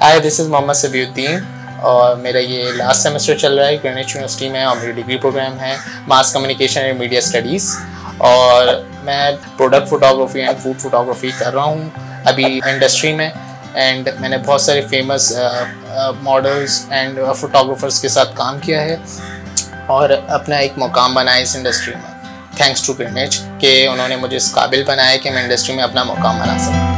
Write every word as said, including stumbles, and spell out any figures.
Hi, this is Mohammed Sabiuddin और मेरा ये लास्ट सेमेस्टर चल रहा है ग्रीनिच यूनिवर्सिटी में और मेरी डिग्री प्रोग्राम है mass communication and media studies. और मैं product photography and food photography कर रहा हूँ अभी इंडस्ट्री में। एंड मैंने बहुत सारे फेमस मॉडल्स एंड फोटोग्राफर्स के साथ काम किया है और अपना एक मुकाम बनाया इस इंडस्ट्री में। थैंक्स टू ग्रीनिच कि उन्होंने मुझे इस काबिल बनाया कि मैं इंडस्ट्री में अपना मुकाम बना सकूँ।